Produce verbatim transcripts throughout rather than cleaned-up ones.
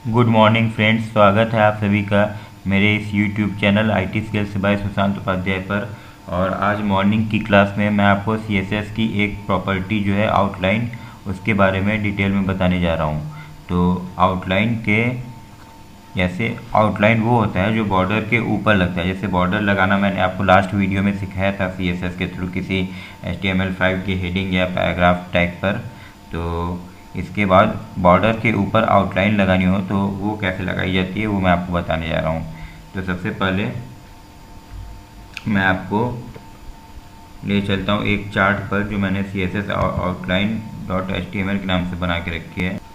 Good morning friends, स्वागत है आप सभी का मेरे इस YouTube channel I T skills by Sushant Upadhyay पर। और आज मॉर्निंग की क्लास में मैं आपको सी एस एस की एक प्रॉपर्टी जो है आउटलाइन, उसके बारे में डिटेल में बताने जा रहा हूँ। तो आउटलाइन के जैसे आउटलाइन वो होता है जो बॉर्डर के ऊपर लगता है। जैसे बॉर्डर लगाना मैंने आपको लास्ट वीडियो में सिखाया था सी एस एस के थ्रू किसी H T M L five की हेडिंग या पैराग्राफ टैग पर। तो इसके बाद बॉर्डर के ऊपर आउटलाइन लगानी हो तो वो कैसे लगाई जाती है वो मैं आपको बताने जा रहा हूँ। तो सबसे पहले मैं आपको ले चलता हूँ एक चार्ट पर जो मैंने C S S outline dot H T M L के नाम से बना के रखी है।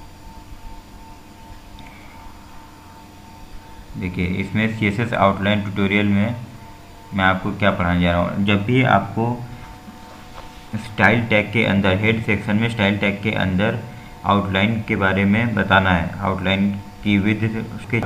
देखिए, इसमें C S S outline tutorial में मैं आपको क्या पढ़ाने जा रहा हूँ। जब भी आपको स्टाइल टैग के अंदर हेड सेक्शन में स्टाइल टैग के अंदर आउटलाइन के बारे में बताना है, आउटलाइन की विड्थ, उसके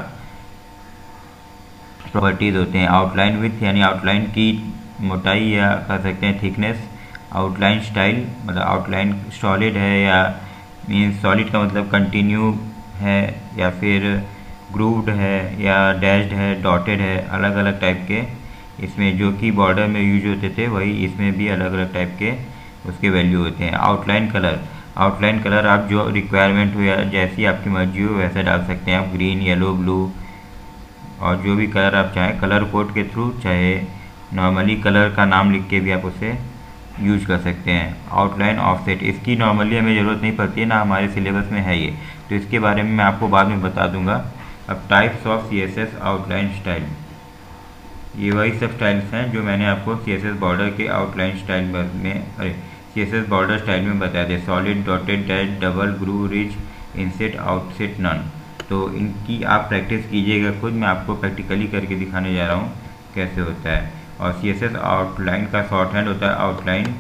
प्रॉपर्टीज होते हैं। आउटलाइन विड्थ यानी आउटलाइन की मोटाई या कह सकते हैं थिकनेस। आउटलाइन स्टाइल मतलब आउटलाइन सॉलिड है या मीन्स सॉलिड का मतलब कंटिन्यू है या फिर ग्रूव्ड है या डैश्ड है, डॉटेड है, अलग अलग टाइप के इसमें जो कि बॉर्डर में यूज होते थे वही इसमें भी अलग अलग टाइप के उसके वैल्यू होते हैं। आउटलाइन कलर, आउटलाइन कलर आप जो रिक्वायरमेंट हो या जैसी आपकी मर्जी हो वैसे डाल सकते हैं आप, ग्रीन, येलो, ब्लू और जो भी कलर आप चाहें कलर कोड के थ्रू, चाहे नॉर्मली कलर का नाम लिख के भी आप उसे यूज कर सकते हैं। आउटलाइन ऑफसेट, इसकी नॉर्मली हमें ज़रूरत नहीं पड़ती है ना, हमारे सिलेबस में है ये, तो इसके बारे में मैं आपको बाद में बता दूंगा। अब types of C S S outline style, ये वही सब स्टाइल्स हैं जो मैंने आपको सी एस एस बॉर्डर के आउटलाइन स्टाइल में अरे C S S border style में बताया थे। Solid, dotted, dash, double, groove, ridge, inset, outset, none. तो इनकी आप प्रैक्टिस कीजिएगा खुद, मैं आपको प्रैक्टिकली करके दिखाने जा रहा हूँ कैसे होता है। और सी एस एस आउटलाइन का शॉर्ट हैंड होता है आउटलाइन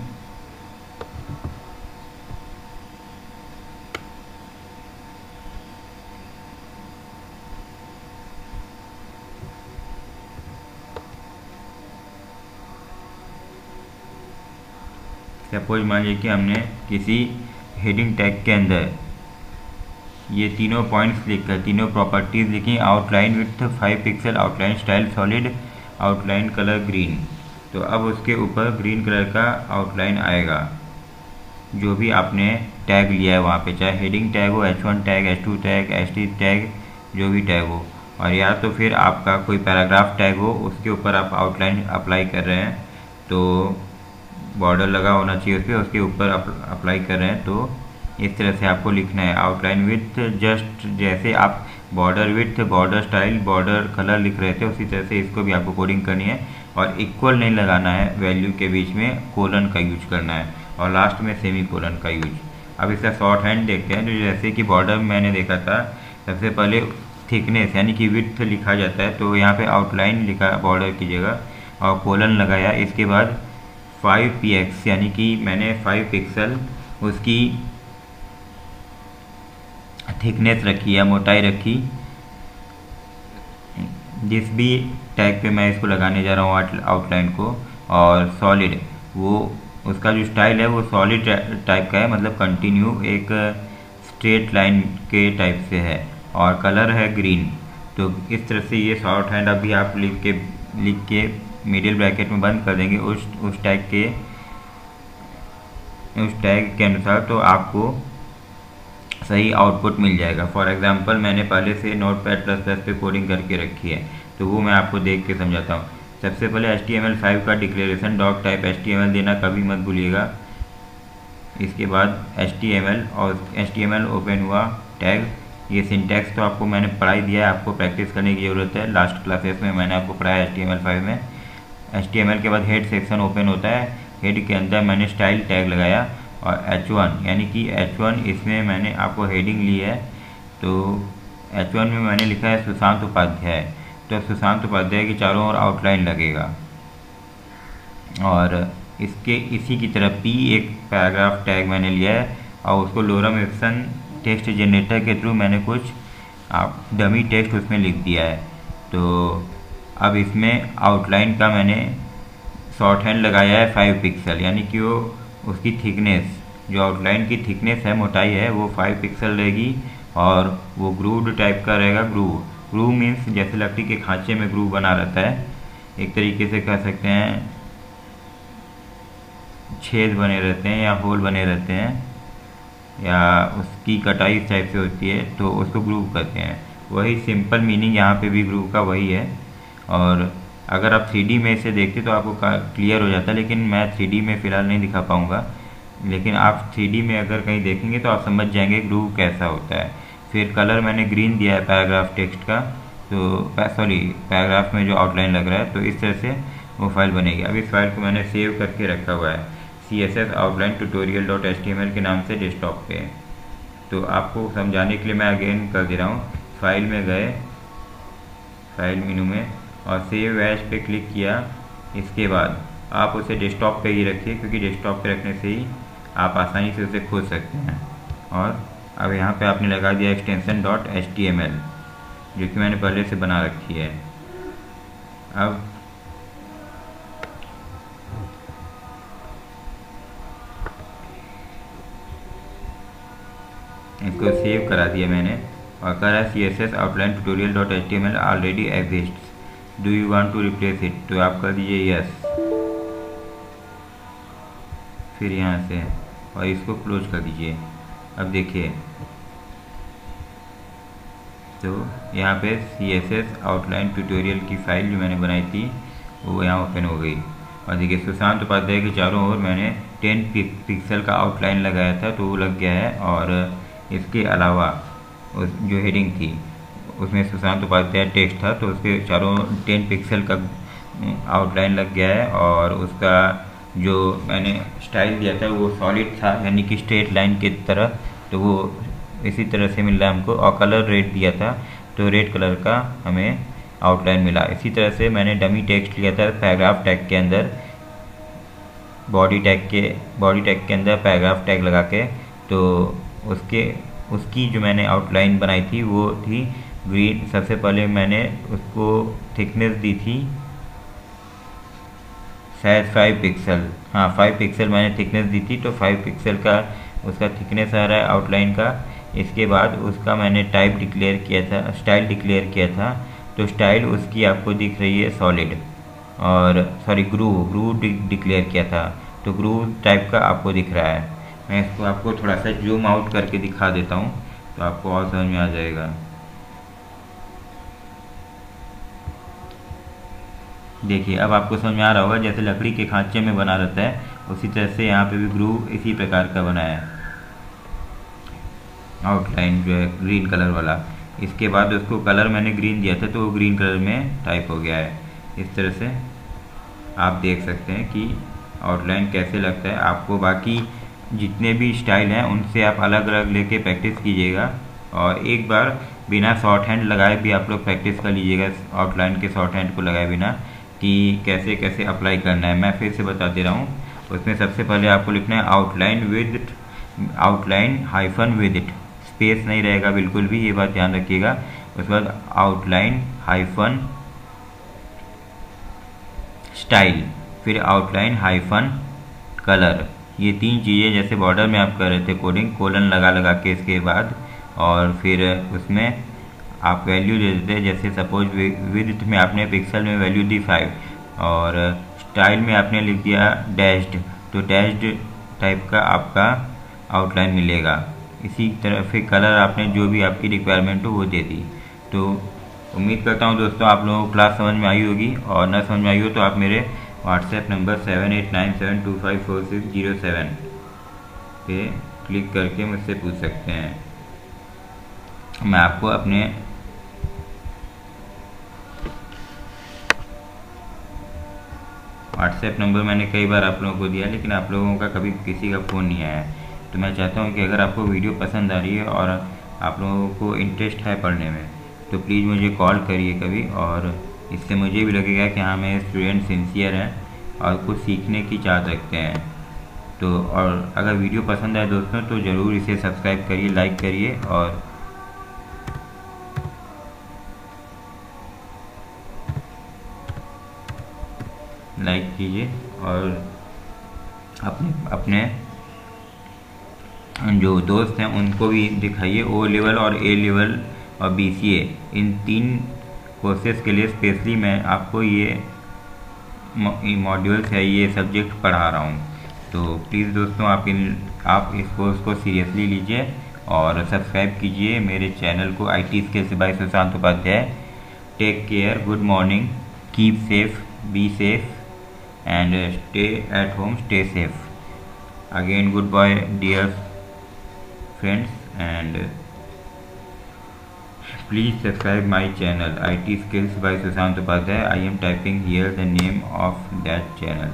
सपोज मान लीजिए कि हमने किसी हेडिंग टैग के अंदर ये तीनों पॉइंट्स लिखकर तीनों प्रॉपर्टीज लिखी, outline width five pixel, outline style solid, outline colour green. तो अब उसके ऊपर ग्रीन कलर का आउटलाइन आएगा जो भी आपने टैग लिया है वहाँ पे, चाहे हेडिंग टैग हो, H one tag, H two tag, H three tag, जो भी टैग हो। और या तो फिर आपका कोई पैराग्राफ टैग हो उसके ऊपर आप आउटलाइन अप्लाई कर रहे हैं तो बॉर्डर लगा होना चाहिए उस पर, उसके ऊपर अप्लाई कर रहे हैं तो इस तरह से आपको लिखना है। आउटलाइन विड्थ जस्ट जैसे आप border width, border style, border colour लिख रहे थे उसी तरह से इसको भी आपको कोडिंग करनी है। और इक्वल नहीं लगाना है, वैल्यू के बीच में कोलन का यूज करना है और लास्ट में सेमी कोलन का यूज। अब इसका शॉर्ट हैंड देखते हैं। तो जैसे कि बॉर्डर में मैंने देखा था सबसे पहले थिकनेस यानी कि विड्थ लिखा जाता है, तो यहाँ पे आउटलाइन लिखा बॉर्डर की जगह और कोलन लगाया। इसके बाद फाइव पी एक्स यानी कि मैंने फाइव पिक्सल उसकी थिकनेस रखी या मोटाई रखी। जिस भी टैग पे मैं इसको लगाने जा रहा हूँ आउटलाइन को। और सॉलिड, वो उसका जो स्टाइल है वो सॉलिड टाइप का है, मतलब कंटिन्यू एक स्ट्रेट लाइन के टाइप से है। और कलर है ग्रीन। तो इस तरह से ये शॉर्ट हैंड अभी आप लिख के लिख के मिडिल ब्रैकेट में बंद कर देंगे उस उस टैग के उस टैग के अनुसार, तो आपको सही आउटपुट मिल जाएगा। फॉर एग्जांपल मैंने पहले से नोट पैड प्लस प्लस पे कोडिंग करके रखी है तो वो मैं आपको देख के समझाता हूँ। सबसे पहले H T M L five का declaration doctype H T M L देना कभी मत भूलिएगा। इसके बाद एच टी एम एल और H T M L open हुआ टैग। ये सिंटैक्स तो आपको मैंने पढ़ाई दिया है, आपको प्रैक्टिस करने की ज़रूरत है। लास्ट क्लासेस में मैंने आपको पढ़ाया H T M L five में। एच टी एम एल के बाद हेड सेक्शन ओपन होता है, हेड के अंदर मैंने स्टाइल टैग लगाया और एच वन यानी कि एच वन इसमें मैंने आपको हेडिंग ली है। तो एच वन में मैंने लिखा है सुशांत उपाध्याय, तो सुशांत उपाध्याय के चारों ओर आउटलाइन लगेगा। और इसके इसी की तरह पी एक पैराग्राफ टैग मैंने लिया है और उसको लोरम एप्सन टेक्स्ट जनरेटर के थ्रू मैंने कुछ आप डमी टेक्स्ट उसमें लिख दिया है। तो अब इसमें आउटलाइन का मैंने शॉर्ट हैंड लगाया है फाइव पिक्सल, यानी कि वो उसकी थिकनेस जो आउटलाइन की थिकनेस है, मोटाई है, वो फाइव पिक्सल रहेगी और वो ग्रूव्ड टाइप का रहेगा। ग्रूव ग्रूव मीन्स जैसे लकड़ी के खांचे में ग्रूव बना रहता है, एक तरीके से कह सकते हैं छेद बने रहते हैं या होल बने रहते हैं, या उसकी कटाई इस टाइप से होती है तो उसको ग्रूव कहते हैं। वही सिंपल मीनिंग यहाँ पे भी ग्रूव का वही है। और अगर आप थ्री डी में इसे देखते तो आपको क्लियर हो जाता है, लेकिन मैं थ्री डी में फ़िलहाल नहीं दिखा पाऊँगा। लेकिन आप थ्री डी में अगर कहीं देखेंगे तो आप समझ जाएंगे ग्रूव कैसा होता है। फिर कलर मैंने ग्रीन दिया है पैराग्राफ टेक्स्ट का, तो सॉरी पैराग्राफ में जो आउटलाइन लग रहा है, तो इस तरह से वो फाइल बनेगी। अब इस फाइल को मैंने सेव करके रखा हुआ है C S S outline tutorial dot H T M L के नाम से डेस्कटॉप पे। तो आपको समझाने के लिए मैं अगेन कर दे रहा हूँ। फाइल में गए, फाइल मेनू में, और सेव एज पे क्लिक किया। इसके बाद आप उसे डेस्कटॉप पे ही रखिए, क्योंकि डेस्कटॉप पे रखने से ही आप आसानी से उसे खोज सकते हैं। और अब यहाँ पे आपने लगा दिया extension dot H T M L, जो कि मैंने पहले से बना रखी है। अब इसको सेव करा दिया मैंने, और करा C S S outline tutorial dot H T M L already exist, do you want to replace it, तो आप कर दीजिए यस। फिर यहाँ से और इसको क्लोज कर दीजिए। अब देखिए तो यहाँ पे C S S outline tutorial की फाइल जो मैंने बनाई थी वो यहाँ ओपन हो गई। और देखिए सुशांत उपाध्याय के चारों ओर मैंने टेन पिक्सल का आउटलाइन लगाया था, तो वो लग गया है। और इसके अलावा उस जो हेडिंग थी उसमें सुशांत उपाध्याय टेक्स्ट था, तो उसके चारों टेन पिक्सल का आउटलाइन लग गया है। और उसका जो मैंने स्टाइल दिया था वो सॉलिड था, यानी कि स्ट्रेट लाइन की तरह, तो वो इसी तरह से मिल रहा है हमको। और कलर रेड दिया था, तो रेड कलर का हमें आउटलाइन मिला। इसी तरह से मैंने डमी टेक्स्ट लिया था पैराग्राफ टैग के अंदर, बॉडी टैग के बॉडी टैग के अंदर पैराग्राफ टैग लगा के, तो उसके उसकी जो मैंने आउटलाइन बनाई थी वो थी ग्रीन। सबसे पहले मैंने उसको थिकनेस दी थी शायद फाइव पिक्सल, हाँ फाइव पिक्सल मैंने थिकनेस दी थी, तो फाइव पिक्सल का उसका थिकनेस आ रहा है आउटलाइन का। इसके बाद उसका मैंने टाइप डिक्लेयर किया था, स्टाइल डिक्लेयर किया था, तो स्टाइल उसकी आपको दिख रही है सॉलिड, और सॉरी ग्रूव ग्रूव डिक्लेयर किया था, तो ग्रूव टाइप का आपको दिख रहा है। मैं इसको आपको थोड़ा सा जूम आउट करके दिखा देता हूँ, तो आपको और समझ में आ जाएगा। देखिए अब आपको समझ में आ रहा होगा, जैसे लकड़ी के खांचे में बना रहता है उसी तरह से यहाँ पे भी ग्रूव इसी प्रकार का बना है, आउटलाइन जो है ग्रीन कलर वाला। इसके बाद उसको कलर मैंने ग्रीन दिया था, तो वो ग्रीन कलर में टाइप हो गया है। इस तरह से आप देख सकते हैं कि आउटलाइन कैसे लगता है। आपको बाकी जितने भी स्टाइल हैं उनसे आप अलग अलग लेके प्रैक्टिस कीजिएगा, और एक बार बिना शॉर्ट हैंड लगाए भी आप लोग प्रैक्टिस कर लीजिएगा, आउटलाइन के शॉर्ट हैंड को लगाए बिना, कि कैसे कैसे अप्लाई करना है। मैं फिर से बता दे रहा हूँ। उसमें सबसे पहले आपको लिखना है outline with outline hyphen with it, space नहीं रहेगा बिल्कुल भी, ये बात ध्यान रखिएगा। उसके बाद आउटलाइन हाइफन स्टाइल, फिर आउटलाइन हाइफन कलर। ये तीन चीज़ें जैसे बॉर्डर में आप कर रहे थे कोडिंग, कोलन लगा लगा के इसके बाद, और फिर उसमें आप वैल्यू दे देते, जैसे सपोज विड्थ में आपने पिक्सल में वैल्यू दी फाइव, और स्टाइल में आपने लिख दिया डैश्ड, तो डैश्ड टाइप का आपका आउटलाइन मिलेगा। इसी तरह फिर कलर आपने जो भी आपकी रिक्वायरमेंट हो वो दे दी। तो उम्मीद करता हूँ दोस्तों आप लोगों को क्लास समझ में आई होगी, और न समझ में आई हो तो आप मेरे WhatsApp number seven eight nine seven two five four six zero seven पे क्लिक करके मुझसे पूछ सकते हैं। मैं आपको अपने व्हाट्सएप नंबर मैंने कई बार आप लोगों को दिया, लेकिन आप लोगों का कभी किसी का फ़ोन नहीं आया। तो मैं चाहता हूँ कि अगर आपको वीडियो पसंद आ रही है और आप लोगों को इंटरेस्ट है पढ़ने में, तो प्लीज़ मुझे कॉल करिए कभी, और इससे मुझे भी लगेगा कि हाँ मेरे स्टूडेंट सिंसियर हैं और कुछ सीखने की चाहत रखते हैं। तो और अगर वीडियो पसंद आए दोस्तों तो ज़रूर इसे सब्सक्राइब करिए, लाइक करिए, और लाइक कीजिए, और अपने अपने जो दोस्त हैं उनको भी दिखाइए। ओ लेवल और ए लेवल और बी सी ए, इन तीन कोर्सेज़ के लिए स्पेशली मैं आपको ये मॉड्यूल्स है, ये सब्जेक्ट पढ़ा रहा हूँ। तो प्लीज़ दोस्तों, आप इन आप इस कोर्स को सीरियसली लीजिए और सब्सक्राइब कीजिए मेरे चैनल को, I T skills by Sushant Upadhyay. Take care, good morning, keep safe, be safe and uh, stay at home, stay safe. Again, goodbye dear friends, and uh, please subscribe my channel I T Skills by Sushant Upadhyay. I am typing here the name of that channel.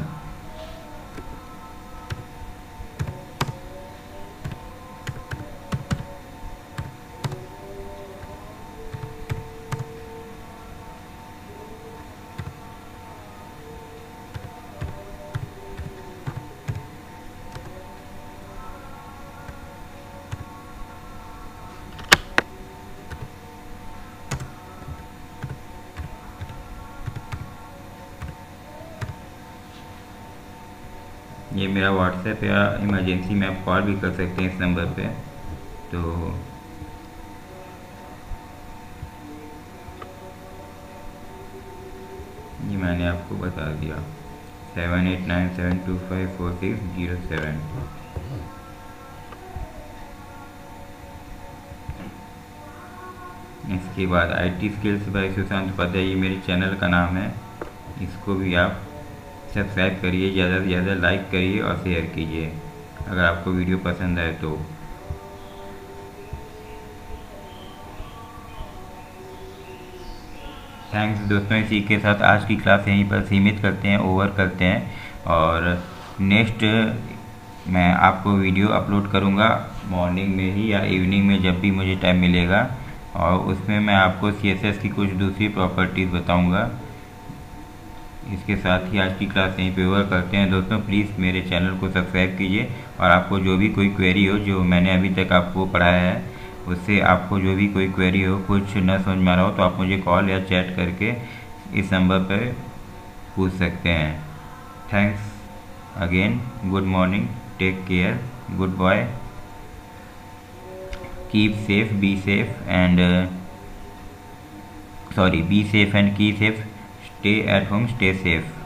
ये मेरा WhatsApp या emergency में आप call भी कर सकते हैं इस नंबर पे। तो ये मैंने आपको बता दिया, seven eight nine seven two five four six zero seven. इसके बाद I T skills by Sushant Upadhyay, ये मेरे चैनल का नाम है। इसको भी आप सब्सक्राइब करिए, ज़्यादा से ज़्यादा लाइक करिए और शेयर कीजिए अगर आपको वीडियो पसंद आए तो। थैंक्स दोस्तों, इसी के साथ आज की क्लास यहीं पर सीमित करते हैं, ओवर करते हैं। और नेक्स्ट मैं आपको वीडियो अपलोड करूंगा मॉर्निंग में ही या इवनिंग में, जब भी मुझे टाइम मिलेगा, और उसमें मैं आपको सी एस एस की कुछ दूसरी प्रॉपर्टीज़ बताऊंगा। इसके साथ ही आज की क्लास यहीं पे ओवर करते हैं दोस्तों। प्लीज़ मेरे चैनल को सब्सक्राइब कीजिए, और आपको जो भी कोई क्वेरी हो जो मैंने अभी तक आपको पढ़ाया है, उससे आपको जो भी कोई क्वेरी हो, कुछ न समझ में आ रहा हो, तो आप मुझे कॉल या चैट करके इस नंबर पर पूछ सकते हैं। Thanks again, good morning, take care, good bye, keep safe, be safe and sorry be safe and keep safe, stay at home, stay safe.